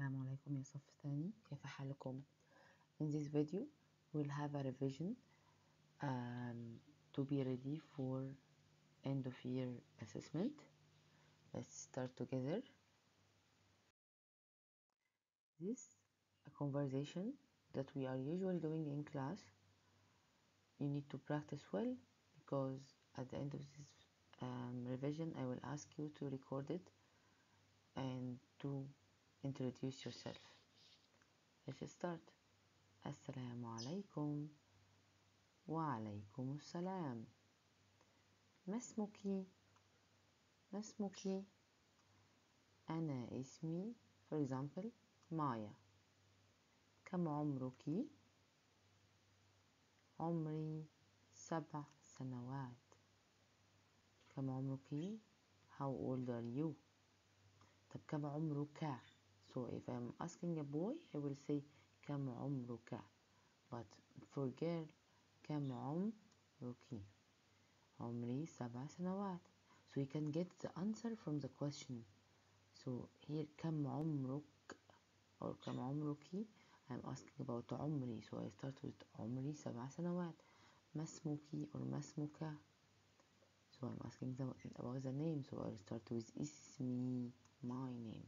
السلام عليكم يا صف ثاني، كيف حالكم؟ In this video we'll have a revision to be ready for end of year assessment. Let's start together. This a conversation that we are usually doing in class. You need to practice well because at the end of this revision I will ask you to record it and to introduce yourself. Let's start. السلام عليكم. وعليكم السلام. ما اسمك؟ ما اسمك؟ أنا اسمي for example مايا. كم عمرك؟ عمري 7 سنوات. كم عمرك؟ How old are you? طب كم عمرك؟ So if I'm asking a boy I will say كم عمرك, but for girl كم عمرك؟ عمري 7 سنوات. So you can get the answer from the question. So here كم عمرك or كم عمرك, I'm asking about عمري, so I start with عمري 7 سنوات. ما اسمك or ما اسمك, so I'm asking about the name, so I'll start with اسمي, my name.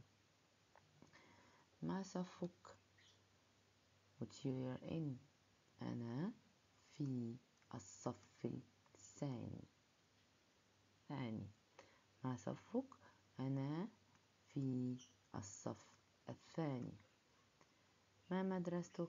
ما صفك, what year you're in. أنا في الصف الثاني. ما صفك, أنا في الصف الثاني. ما مدرستك؟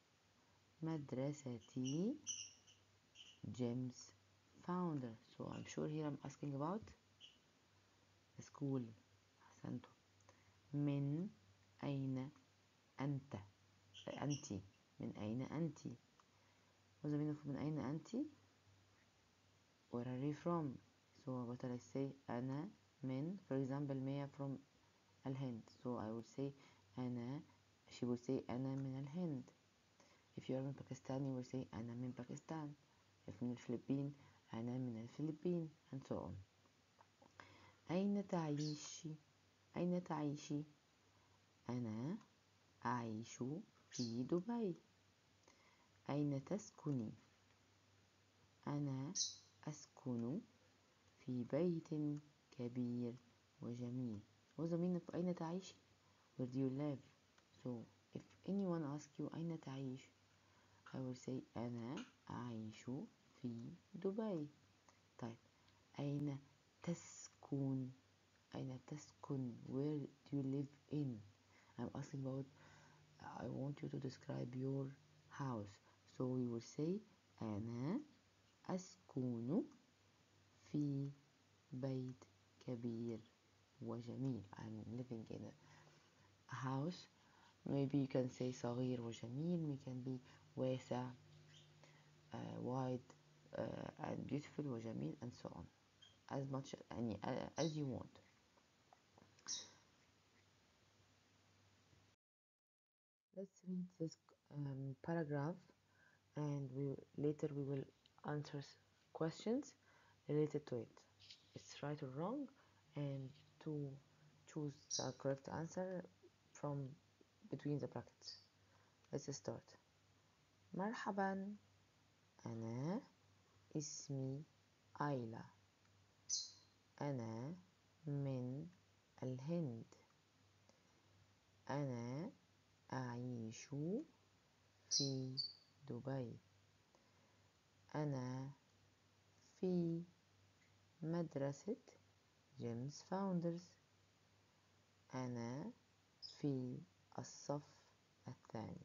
مدرستي James Founder. So I'm sure here I'm asking about the school. أحسنتم. من أين أنت؟ أنت. من أين أنت؟ What's the meaning of من أين أنت? Where are you from? So what will I say? أنا من, for example Maya from الهند. So I would say أنا, she would say أنا من الهند. If you are in Pakistan you will say أنا من باكستان. If من الفلبين أنا من الفلبين, and so on. أين تعيشي؟ أين تعيشي؟ أنا أعيش في دبي. أين تسكني؟ أنا أسكن في بيت كبير وجميل. What's the meaning of أين تعيشي? Where do you live? So if anyone asks you أين تعيش, I will say أنا أعيش في دبي. طيب أين تسكن؟ أين تسكن? Where do you live in? I'm asking about, I want you to describe your house. So we will say أنا أسكن في بيت كبير وجميل. I'm living in a house. Maybe you can say صغير وجميل. It can be واسع, wide, and beautiful وجميل, and so on. As much as you want. Let's read this paragraph, and later we will answer questions related to it. It's right or wrong, and to choose the correct answer from between the brackets. Let's start. مرحبا, أنا اسمي آيلا. أنا من الهند. أنا أعيش في دبي. أنا في مدرسة جيمس فاوندرز. أنا في الصف الثاني.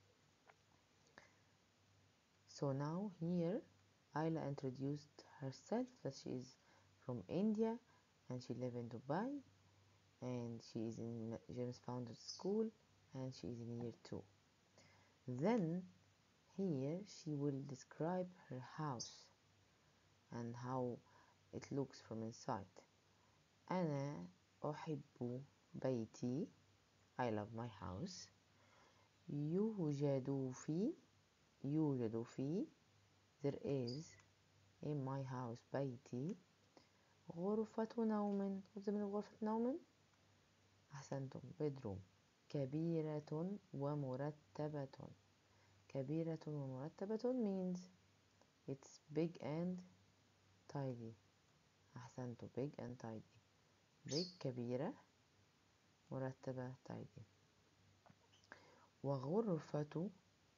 So now here Ayla introduced herself that she is from India and she lives in Dubai and she is in James Founders School and she is in year 2. Then here she will describe her house and how it looks from inside. أنا أحب بيتي. I love my house. يوجد في there is in my house بيتي غرفة نوم. What's the meaning of غرفة نوم? أحسنتم, bedroom. كبيرة ومرتبة. كبيرة ومرتبة means it's big and tidy. أحسنتوا big and tidy. big كبيرة، مرتبة tidy. وغرفة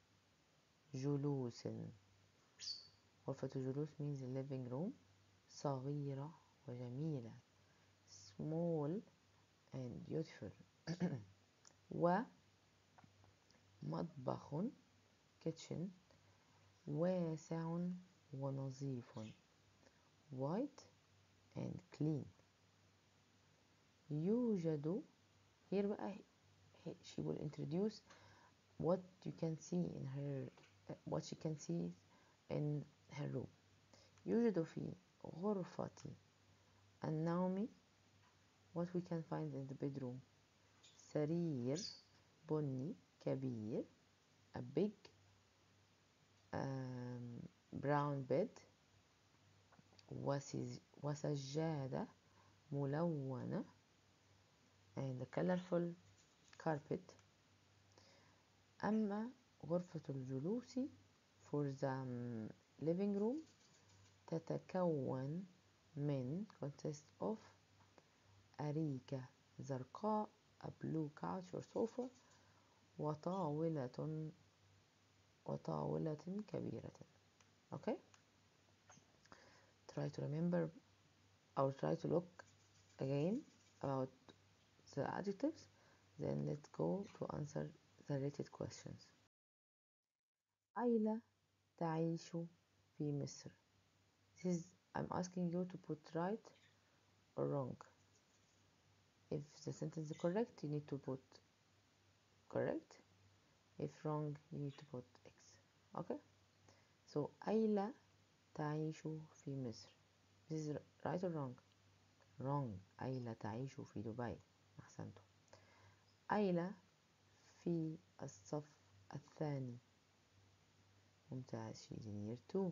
جلوس. غرفة جلوس means living room، صغيرة وجميلة small and beautiful. ومطبخ kitchen واسع ونظيف white and clean. يوجد here بقى she will introduce what you can see in her what she can see in her room. يوجد في غرفة النوم what we can find in the bedroom سرير بني كبير a big brown bed وسجادة ملونة and a colorful carpet. أما غرفة الجلوس for the living room تتكون من consist of أريكة زرقاء a blue couch or sofa وطاولة كبيرة. Okay, try to remember or try to look again about the adjectives, then let's go to answer the related questions. أين تعيش في مصر? This is I'm asking you to put right or wrong. If the sentence is correct, you need to put correct. If wrong, you need to put X. Okay? So أين تعيش في مصر? This is right or wrong? wrong. أين تعيش في دبي. أحسنتم. أين في الصف الثاني. ممتاز. she's in year 2.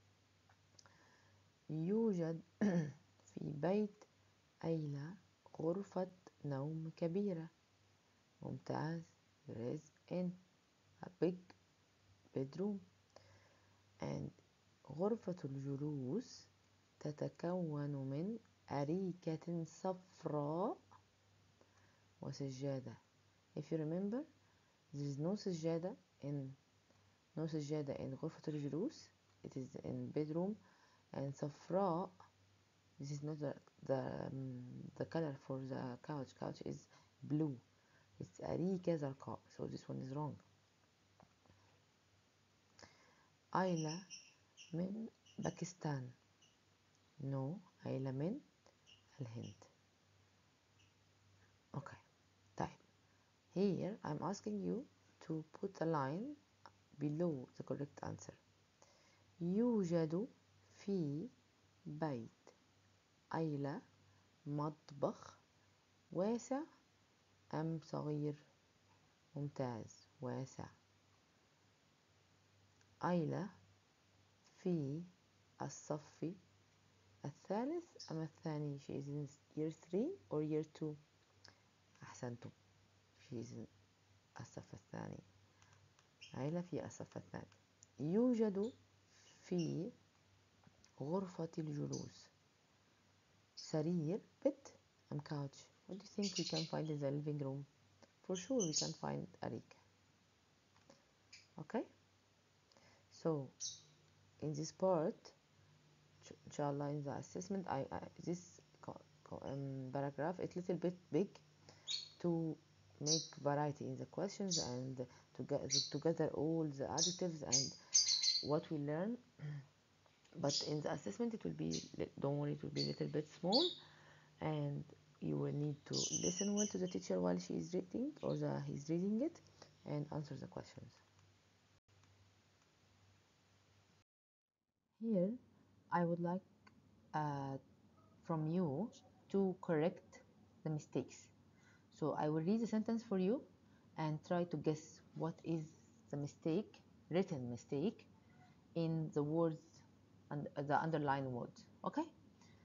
يوجد في بيت أيلة غرفة نوم كبيرة. ممتاز. there is in a big bedroom. and غرفة الجلوس تتكون من أريكة صفراء وسجادة. if you remember there is no سجادة in غرفة الجلوس. it is in bedroom. and صفراء this is not the color for the couch is blue. it's أريكة زرقاء so this one is wrong. أيلة من باكستان. no. أيلة من الهند. okay. طيب here I'm asking you to put a line below the correct answer. يوجد في بيت أيلة مطبخ واسع أم صغير. ممتاز. واسع. أيلة في الصف الثالث أم الثاني. she is in year 3 or year 2. أحسنتم. she is in الصف الثاني. أيلة في الصف الثاني. يوجد في غرفة الجلوس سرير bed أم couch. what do you think we can find in the living room. for sure we can find أريكة. okay, so in this part inshallah in the assessment this paragraph it's a little bit big to make variety in the questions and to get together all the adjectives and what we learn. but in the assessment it will be, don't worry, it will be a little bit small and you will need to listen well to the teacher while she is reading or he's reading it and answer the questions. Here I would like from you to correct the mistakes. So I will read the sentence for you and try to guess what is the mistake, written mistake in the words and the underlined words. Okay?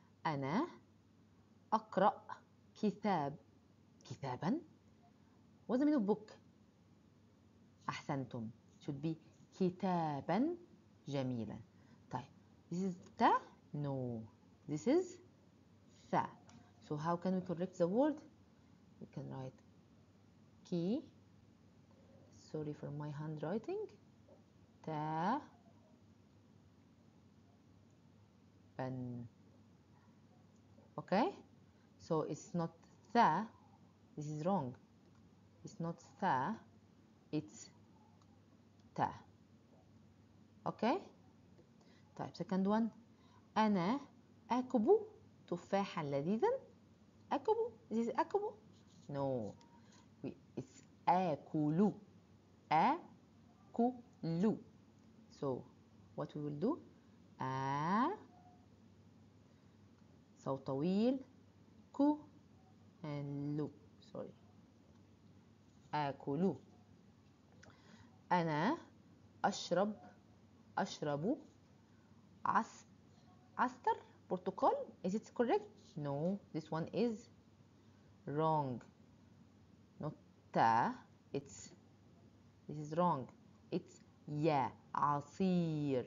أنا أقرأ كتابا What's the meaning of book? أحسنتم. should be كتابا جميلا. طيب this is ta? No, this is tha. So how can we correct the word? We can write ki, sorry for my handwriting, ta ban. Okay, so it's not tha, this is wrong. It's not tha, it's ta. Okay. طيب second one. أنا آكل تفاحا لذيذا. آكل. This is آكل. No. It's آكل. آكل. So what we will do? صوت طويل. كو and لو. Sorry. آكل. أنا أشرب عصير برتقال. Is it correct? No, this one is wrong. Not ta, this is wrong. It's يا عصير.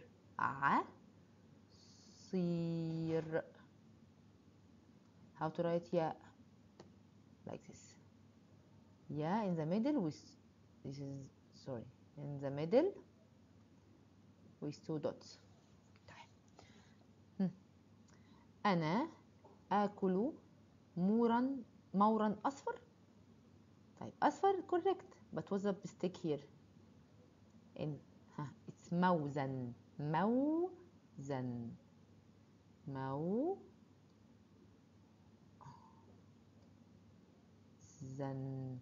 عصير. How to write يا? Like this. يا in the middle with, this is, sorry, in the middle with 2 dots. أنا آكل مورا أصفر. طيب أصفر correct, but what's the mistake here? It's موزن. موزن. موزن.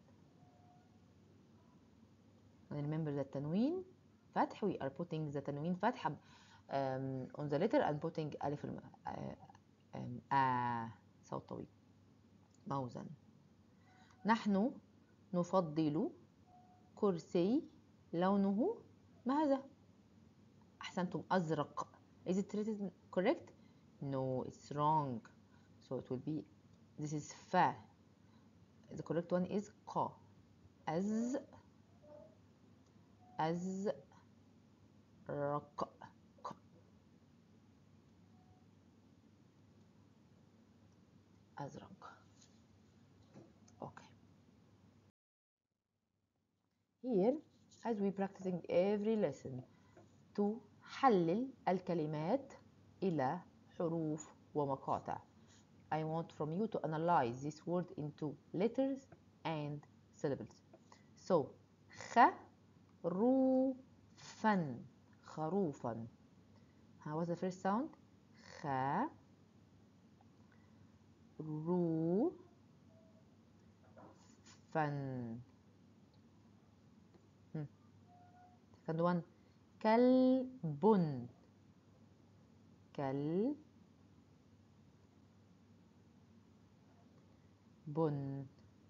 Remember the تنوين فتح. We are putting the تنوين فتح on the letter and putting ألف صوت طويل. موزن. نحن نفضل كرسي لونه ماذا؟ أحسنتم. أزرق. Is it written correct? No, it's wrong. So it will be, this is fa. The correct one is qa. أزرق. أزرق. Okay. Here, as we practicing every lesson, تحلل الكلمات إلى حروف ومقاطع. I want from you to analyze this word into letters and syllables. So, خروفا. خروفا. How was the first sound? خ رو فن. Second one. كلب. بن.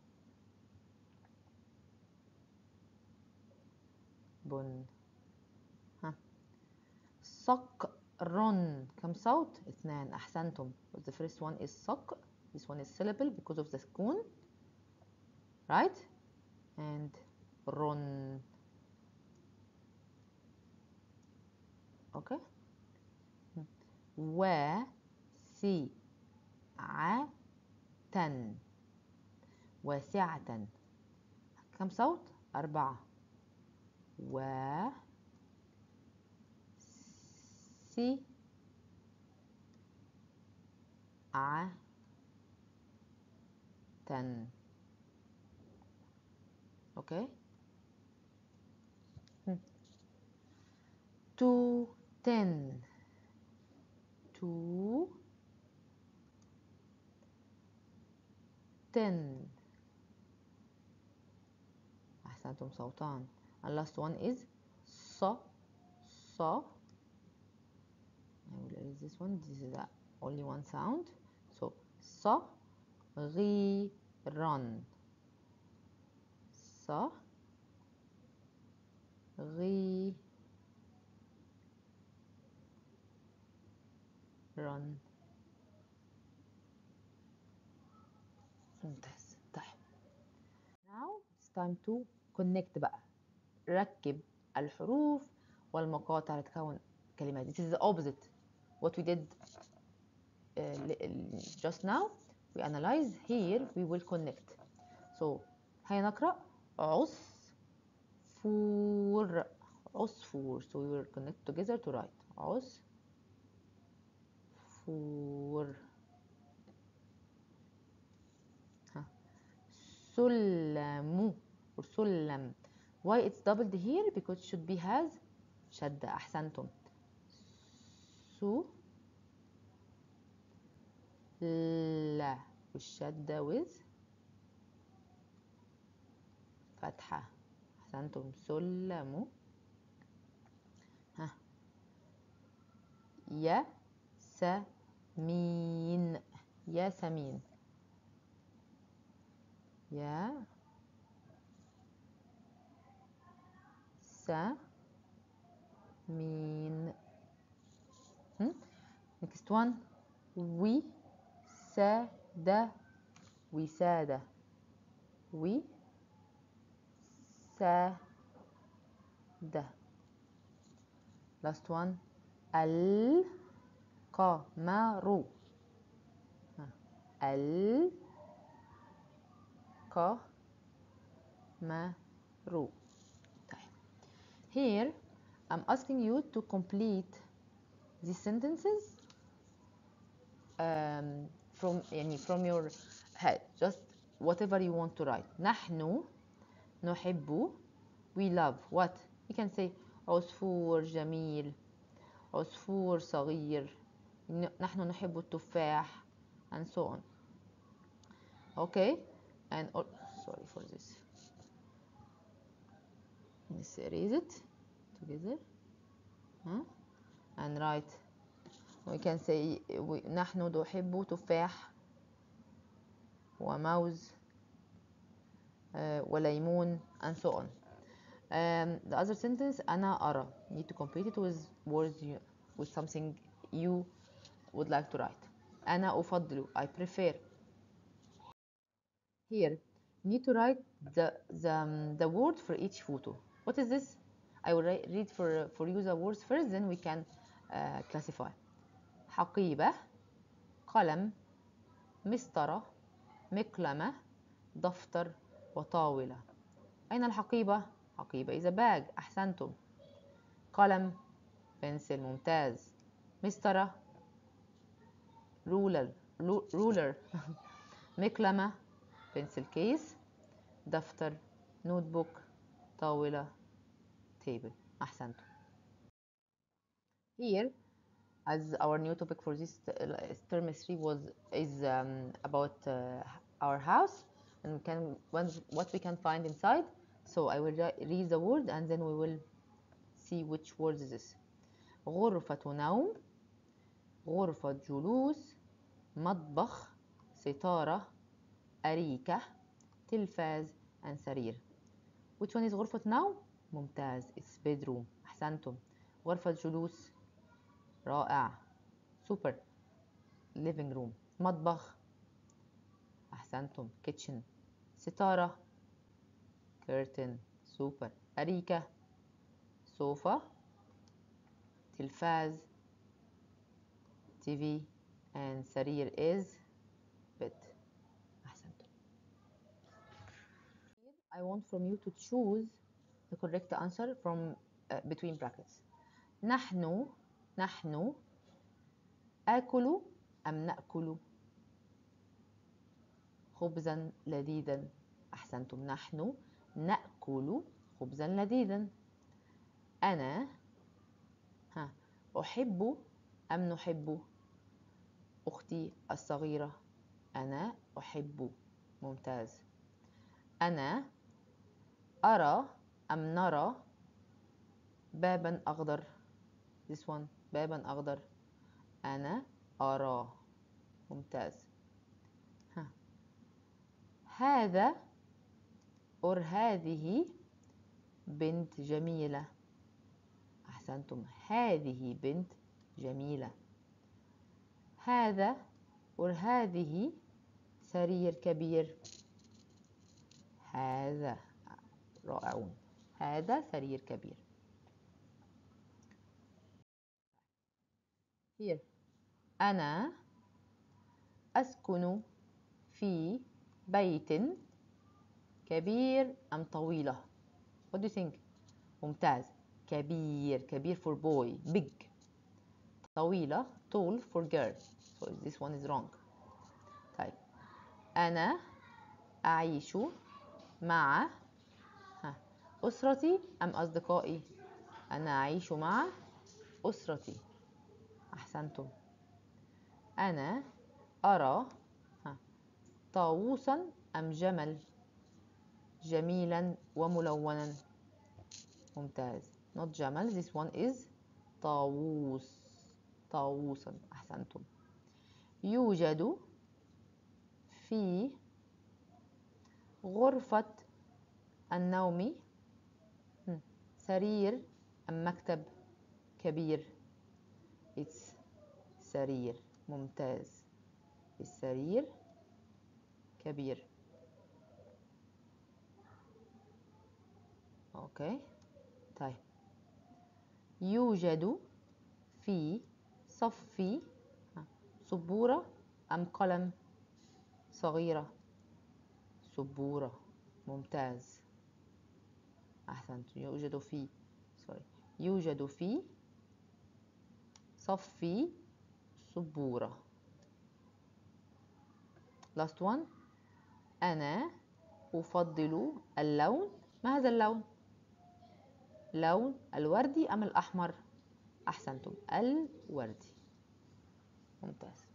صقر. كم صوت؟ 2. أحسنتم. The first one is صق. This one is syllable because of the سكون. Right? And رن. Okay? واسعة. كم صوت؟ 4. Okay? to 10. أحسنتم. صوتان. And last one is ص. I will erase this one. This is only one sound. So صغيرا. صغيرا. ممتاز. طيب. Now time to connect بقى. ركب الحروف والمقاطع لتكون كلمات. This is the opposite what we did just now. We analyze. Here we will connect. So هيا نقرأ عصفور. عصفور. So we will connect together to write عصفور. سلم or سلم. Why it's doubled here? Because it should be has شدة. أحسنتم. لا والشدة with فتحة. أحسنتم. سلم. ياسمين. ياسمين. ياسمين. Next one. وسادة. وسادة. وسادة. Last one. القمر. القمر. Here I'm asking you to complete these sentences from your head, just whatever you want to write. نحن نحب. We love what? You can say عصفور جميل. عصفور صغير. نحن نحب التفاح and so on. Okay, and sorry for this. Let's erase it together and write. We can say نحن نحب تفاح وموز وليمون and so on. The other sentence أنا أرى. You need to complete it with words with something you would like to write. أنا أفضل. I prefer. Here you need to write the word for each photo. What is this? I will read for you the words first, then we can classify. حقيبة. قلم. مسطرة. مقلمة. دفتر وطاولة. أين الحقيبة؟ حقيبة is a bag. أحسنتم. قلم بنسل. ممتاز. مسطرة ruler. مقلمة pencil case. دفتر notebook. طاولة table. أحسنتم. Here as our new topic for this term 3 is about our house and what we can find inside. So I will read the word and then we will see which word is this. غرفة نوم. غرفة جلوس. مطبخ. ستارة. أريكة. تلفاز and سرير. Which one is غرفة نوم؟ ممتاز. It's bedroom. أحسنتم. غرفة جلوس. رائع. super. living room. مطبخ. أحسنتم. kitchen. ستارة. curtain. super. أريكة. sofa. تلفاز. TV and سرير is bed. أحسنتم. I want from you to choose the correct answer from between brackets. نحن آكل أم نأكل خبزا لذيذا. أحسنتم. نحن نأكل خبزا لذيذا. أنا أحب أم نحب أختي الصغيرة. أنا أحب. ممتاز. أنا أرى أم نرى بابا أخضر. this one بابا أخضر. أنا أرى. ممتاز. هذا or هذه بنت جميلة. أحسنتم. هذه بنت جميلة. هذا or هذه سرير كبير. هذا. رائعون. هذا سرير كبير. Here. أنا أسكن في بيت كبير أم طويلة؟ What do you think؟ ممتاز. كبير، كبير for boy, big. طويلة tall for girl. So this one is wrong. طيب أنا أعيش مع أسرتي أم أصدقائي؟ أنا أعيش مع أسرتي. أحسنتم. أنا أرى طاووسا أم جمل؟ جميلا وملونا. ممتاز. not جمل. this one is طاووس. طاووسا. أحسنتم. يوجد في غرفة النوم سرير أم مكتب كبير؟ it's سرير. ممتاز. السرير كبير. اوكي. طيب يوجد في صفي سبورة أم قلم صغيرة؟ سبورة. ممتاز. أحسنت. يوجد في صفي سبورة. last one. أنا أفضل اللون. ما هذا اللون؟ لون الوردي أم الأحمر؟ أحسنتم. الوردي. ممتاز.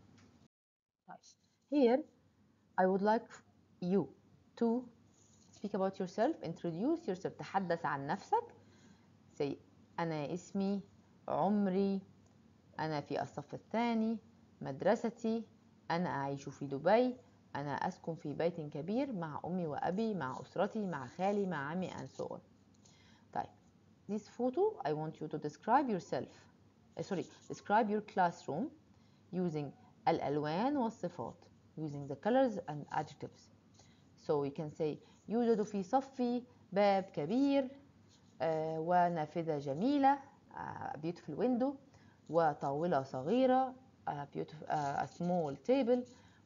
Here I would like you to speak about yourself. Introduce yourself. تحدث عن نفسك. say أنا اسمي، عمري، أنا في الصف الثاني، مدرستي، أنا أعيش في دبي، أنا أسكن في بيت كبير مع أمي وأبي، مع أسرتي، مع خالي، مع عمي and so on. طيب this photo I want you to describe yourself. describe your classroom using الألوان والصفات. using the colors and adjectives. So we can say يوجد في صفي باب كبير ونافذة جميلة beautiful window وطاولة صغيرة a small table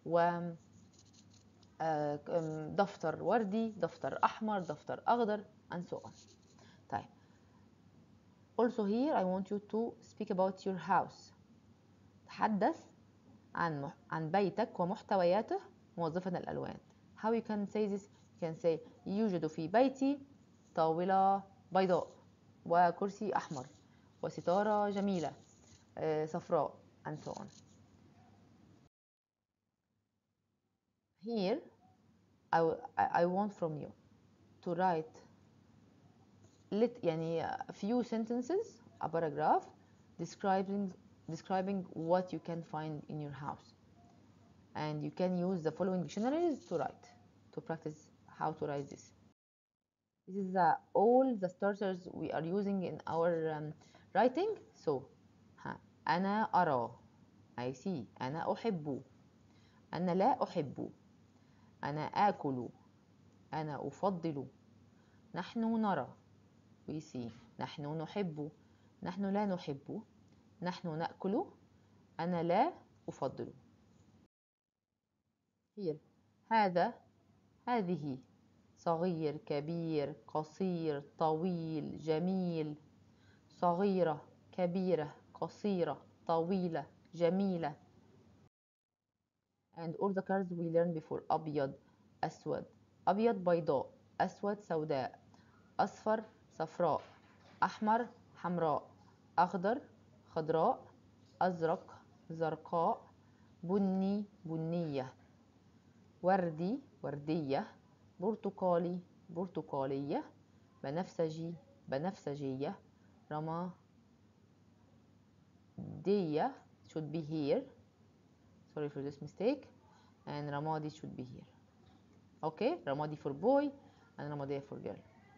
دفتر وردي، دفتر أحمر، دفتر أخضر and so on. طيب also here I want you to speak about your house. تحدث عن بيتك ومحتوياته موظفا الألوان. How you can say this? You can say يوجد في بيتي طاولة بيضاء وكرسي أحمر وستارة جميلة صفراء and so on. Here I want from you to write يعني few sentences, a paragraph describing what you can find in your house, and you can use the following dictionaries to practice how to write this. This is all the starters we are using in our writing. So أنا أرى I see. أنا أحب. أنا لا أحب. أنا آكل. أنا أفضل. نحن نرى we see. نحن نحب. نحن لا نحب. نحن نأكل. أنا لا أفضل. Here. هذا، هذه، صغير، كبير، قصير، طويل، جميل، صغيرة، كبيرة، قصيرة، طويلة، جميلة. And all the colors we learned before. أبيض، أسود. أبيض بيضاء، أسود سوداء، أصفر صفراء، أحمر حمراء، أخضر خضراء، أزرق زرقاء، بني بنية، وردي وردية، برتقالي برتقالية، بنفسجي بنفسجية، رمادية should be here. Sorry for this mistake. And رمادي should be here. Okay, رمادي for boy and رمادية for girl.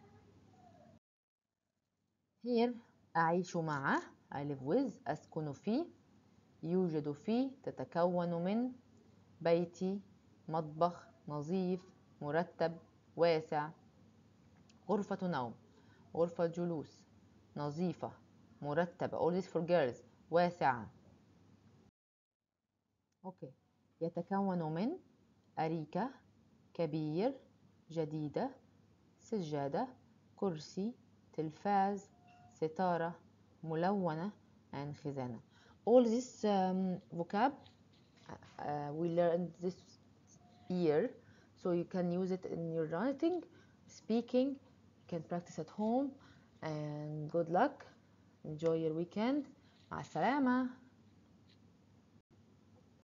Here أعيش مع I live with. أسكن في. يوجد في تتكون من. بيتي مطبخ نظيف مرتب واسع. غرفة نوم، غرفة جلوس، نظيفة، مرتبة. all this for girls. واسعة. أوكي. يتكون من أريكة، كبير، جديدة، سجادة، كرسي، تلفاز، ستارة، ملونة and خزانة. all this vocab we learned this year, so you can use it in your writing, speaking. You can practice at home, and good luck. Enjoy your weekend. مع السلامة.